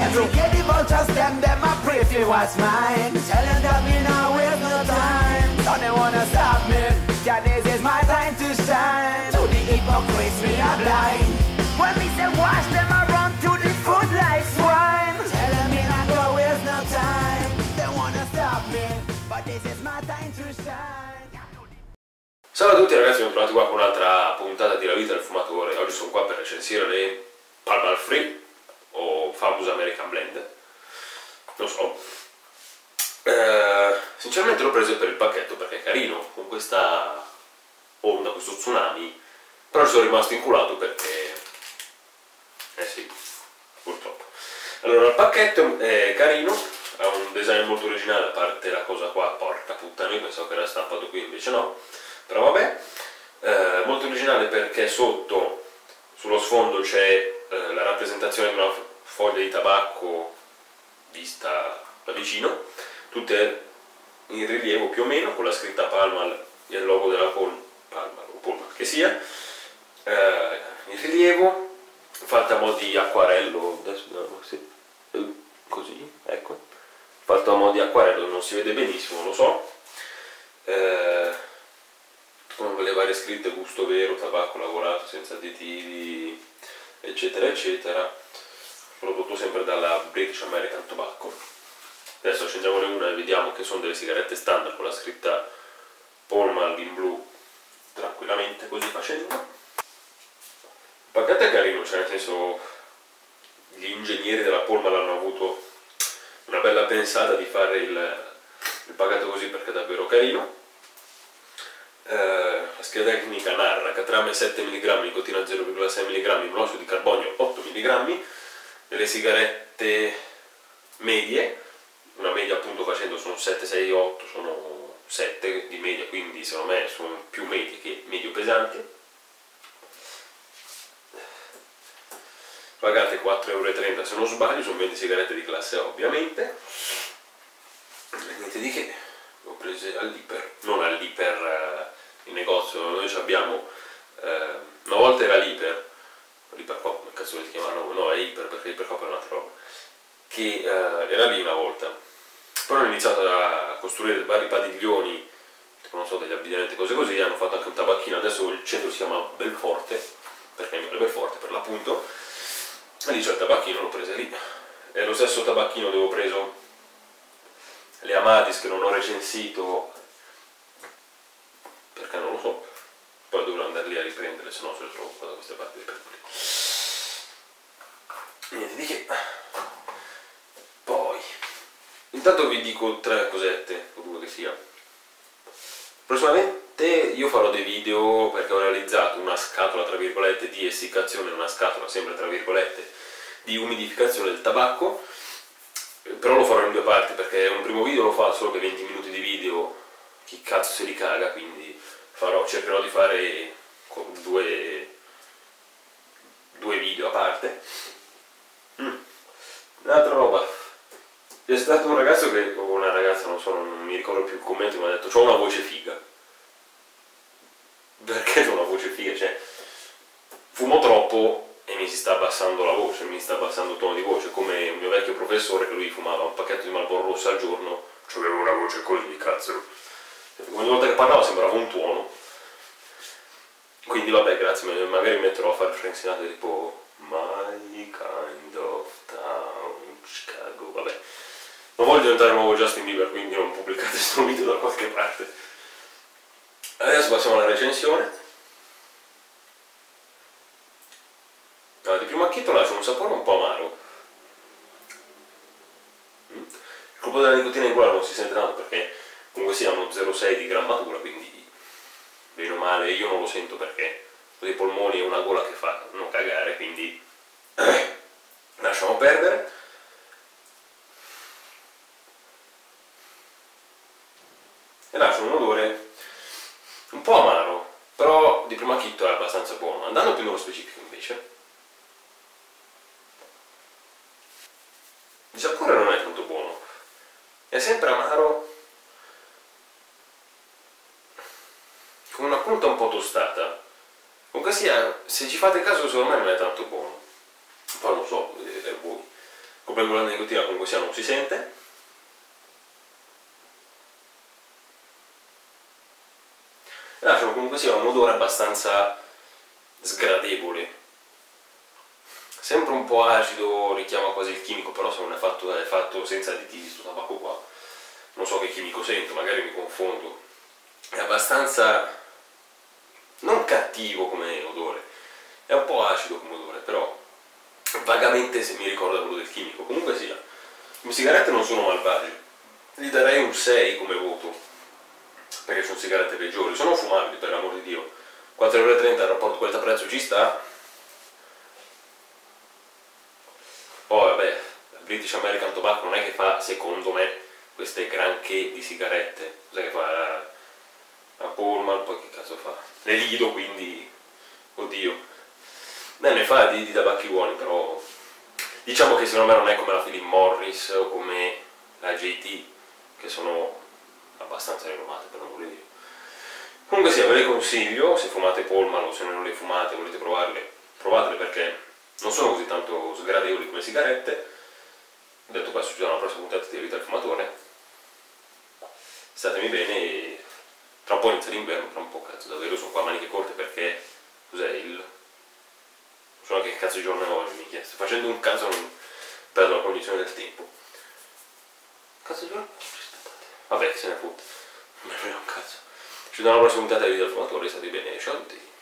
Get the vultures, them I pray for what's mine. Telling that me now waste no time. Don't they wanna stop me? Yeah, this is my time to shine. To the hypocrites, we are blind. When me say wash them, I run to the food like swine. Telling me not go waste no time. They wanna stop me, but this is my time to shine. Ciao a tutti ragazzi, ben trovati qua con un'altra puntata di La vita del fumatore. Oggi sono qua per recensire le Pall Mall Free o Famous American Blend, non so. Sinceramente l'ho preso per il pacchetto perché è carino, con questa onda, questo tsunami, però ci sono rimasto inculato perché... sì, purtroppo. Allora, il pacchetto è carino, ha un design molto originale, a parte la cosa qua, porca puttana, io pensavo che era stampato qui, invece no. Però vabbè, molto originale perché sotto, sullo sfondo, c'è la rappresentazione di una foglia di tabacco vista da vicino, tutte in rilievo più o meno, con la scritta Pall Mall e il logo della Pall Mall o Pall Mall che sia, in rilievo, fatta a mo' di acquarello, così, ecco, fatta a mo' di acquarello, non si vede benissimo, lo so. Con le varie scritte gusto vero, tabacco lavorato senza additivi, eccetera eccetera, prodotto sempre dalla British American Tobacco. Adesso accendiamone una e vediamo che sono delle sigarette standard con la scritta Pall Mall in blu, tranquillamente così facendo. Il pacchetto è carino, cioè nel senso gli ingegneri della Pall Mall hanno avuto una bella pensata di fare il pacchetto così perché è davvero carino. La scheda tecnica narra catrame 7 mg, nicotina 0,6 mg, monossido di carbonio 8 mg, delle sigarette medie, una media appunto facendo sono 7, 6, 8, sono 7 di media, quindi secondo me sono più medie che medio pesanti. Pagate 4,30 € se non sbaglio, sono 20 sigarette di classe A ovviamente. Niente di che, l'ho prese all'Iper, non all'Iper in negozio, noi abbiamo, una volta era l'Iper Coop, come cazzo volete chiamarlo? No, è Iper perché Iper Coop è un'altra roba, che era lì una volta, poi hanno iniziato a costruire vari padiglioni, tipo non so, degli abbigliamenti, cose così, hanno fatto anche un tabacchino, adesso il centro si chiama Belforte, perché è Belforte per l'appunto, e lì c'è il tabacchino, l'ho preso lì, è lo stesso tabacchino dove ho preso le Amadis che non ho recensito perché non lo so, poi dovrò andare lì a riprendere, se no se lo trovo qua da queste parti per qui. Niente di che. Poi intanto vi dico tre cosette, o due che sia. Prossimamente io farò dei video perché ho realizzato una scatola tra virgolette di essiccazione e una scatola sempre tra virgolette di umidificazione del tabacco, però lo farò in due parti perché un primo video lo fa solo che 20 minuti di video chi cazzo se li caga, quindi cercherò di fare due video a parte. Un'altra roba, c'è stato un ragazzo o una ragazza, non so, non mi ricordo più il commento, mi ha detto c'ho una voce figa. Perché c'ho una voce figa? Cioè, fumo troppo e mi si sta abbassando la voce, mi sta abbassando il tono di voce, come un mio vecchio professore che lui fumava un pacchetto di Marlboro Rosso al giorno, c'avevo una voce così, cazzo. Ogni volta che parlava sembrava un tuono. Quindi vabbè, grazie, magari metterò a fare Frank Sinatra tipo My kind of town, Chicago, vabbè. Non voglio diventare il nuovo Justin Bieber, quindi non pubblicate questo video da qualche parte. Adesso passiamo alla recensione. Allora, di primo acchito lascia un sapore un po' amaro. Il colpo della nicotina in gola non si sente tanto perché comunque sia uno 0,6 di grammatura, quindi bene o male io non lo sento perché ho dei polmoni e una gola che fa non cagare, quindi lasciamo perdere. E lascia un odore un po' amaro, però di primo acchito è abbastanza buono. Andando più nello specifico invece, il sapore non è tanto buono, è sempre amaro, con una punta un po' tostata. Comunque sia, se ci fate caso secondo me non è tanto buono, poi non so, vedete voi. come quella nicotina comunque sia non si sente. E lasciano comunque sia un odore abbastanza sgradevole, sempre un po' acido, richiama quasi il chimico, però se non è fatto senza additivi questo tabacco qua, non so che chimico sento, magari mi confondo. È abbastanza non cattivo come odore, è un po' acido come odore, però vagamente se mi ricorda quello del chimico. Comunque sia, le sigarette non sono malvagie, gli darei un 6 come voto, perché sono sigarette peggiori, sono fumabili per l'amor di Dio. 4,30 €, il rapporto qualità-prezzo ci sta. Poi vabbè, British American Tobacco non è che fa, secondo me, queste granché di sigarette. Cos'è che fa? La Pullman, poi che cazzo fa? Le Lido, quindi, oddio. Ne fa di tabacchi buoni, però diciamo che secondo me non è come la Philip Morris o come la JT, che sono abbastanza rinomate per l'amore di Dio. Comunque sia, ve le consiglio, se fumate Pullman o se non le fumate, volete provarle, provatele perché non sono così tanto sgradevoli come sigarette. Detto questo, ci vediamo alla prossima puntata di Vita del Fumatore. Statemi bene e tra un po' inizia l'inverno, tra un po' cazzo, davvero sono qua a maniche corte perché cos'è il... non so che cazzo di giorno è oggi, mi chiesto, facendo un caso non perdo la cognizione del tempo. Cazzo di giorno? Vabbè, che se ne fotte, non me ne frega un cazzo. Ci vediamo alla prossima puntata di Vita del Fumatore, state bene, ciao a tutti.